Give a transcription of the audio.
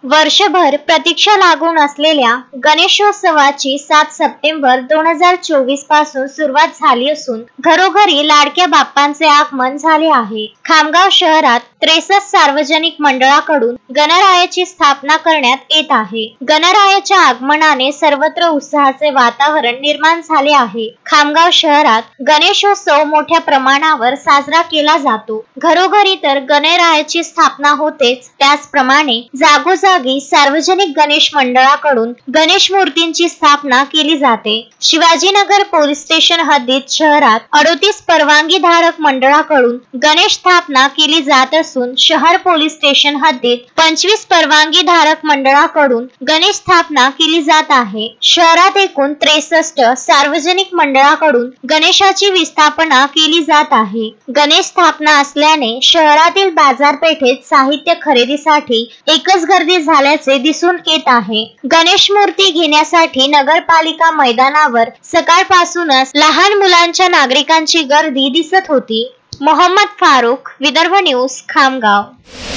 वर्षभर प्रतीक्षा लागून असलेल्या गणेशोत्सवाची 7 सप्टेंबर 2024 पासून सुरुवात झाली असून घरोघरी लाडक्या बाप्पांचे आगमन झाले आहे। खामगाव शहरात 63 सार्वजनिक मंडळाकडून गणरायाची स्थापना करण्यात येत आहे। गणरायाच्या आगमनाने सर्वत्र उत्साहाचे वातावरण निर्माण झाले आहे। खामगाव शहरात गणेशोत्सव मोठ्या प्रमाणावर साजरा केला जातो। घरोघरी तर गणरायाची स्थापना होतेच, त्याचप्रमाणे जागोजागी सार्वजनिक गणेश मंडळाकडून गणेश मूर्तींची स्थापना केली जाते। शिवाजीनगर पोलीस स्टेशन हद्दीत शहरात 38 परवानगीधारक मंडळाकडून गणेश स्थापना केली जात असून शहर पोलीस स्टेशन हद्दीत 25 परवानगीधारक मंडळाकडून गणेश स्थापना केली जात आहे। शहरात एकूण 63 सार्वजनिक मंडळाकडून गणेशाची विस्थापना केली जात आहे। गणेश स्थापना असल्याने शहरातील बाजारपेठेत साहित्य खरेदीसाठी एकच गर्दी झाल्याचे दिसून येत आहे। गणेश मूर्ती घेण्यासाठी नगरपालिका मैदानावर सकाळपासूनच लहान मुलांच्या नागरिकांची गर्दी दिसत होती। मोहम्मद फारूक, विदर्भ न्यूज, खामगाव।